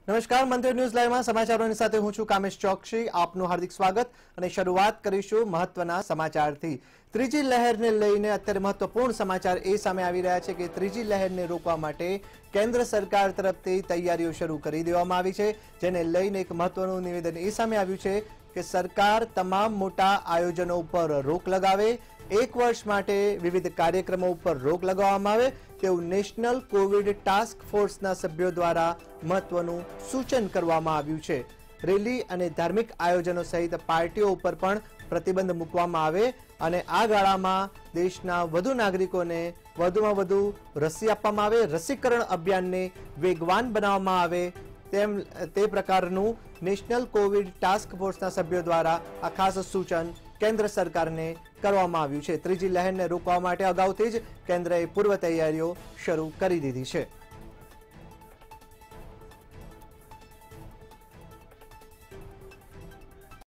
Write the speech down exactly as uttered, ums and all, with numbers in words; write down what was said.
નમસ્કાર, મંત્રી ન્યૂઝ લાઈવમાં સમાચારોની સાથે હું છું કામેશ ચોકસી. આપનું હાર્દિક સ્વાગત અને શરૂઆત કરીશું મહત્વના સમાચારથી. ત્રીજી લહેરને લઈને અત્યારે મહત્વપૂર્ણ સમાચાર એ સામે આવી રહ્યા છે કે ત્રીજી લહેરને રોકવા માટે કેન્દ્ર સરકાર તરફથી તૈયારીઓ શરૂ કરી દેવામાં આવી છે, જેને લઈને એક મહત્વનું નિવેદન એ સામે આવ્યું છે કે સરકાર તમામ મોટા આયોજનો ઉપર રોક લગાવે, એક વર્ષ માટે વિવિધ કાર્યક્રમો ઉપર રોક લગાવવામાં આવે તેવું નેશનલ કોવિડ ટાસ્ક ફોર્સના સભ્યો દ્વારા મહત્વનું સૂચન કરવામાં આવ્યું છે. રેલી અને ધાર્મિક આયોજનો સહિત પાર્ટીઓ ઉપર પણ પ્રતિબંધ મૂકવામાં આવે અને આ ગાળામાં દેશના વધુ નાગરિકોને વધુમાં વધુ રસી આપવામાં આવે, રસીકરણ અભિયાનને વેગવાન બનાવવામાં આવે તેમ તે પ્રકારનું નેશનલ કોવિડ ટાસ્ક ફોર્સના સભ્યો દ્વારા આ ખાસ સૂચન કેન્દ્ર સરકારને કરવામાં આવ્યું છે. ત્રીજી લહેરને રોકવા માટે અગાઉથી જ કેન્દ્રએ પૂર્વ તૈયારીઓ શરૂ કરી દીધી છે.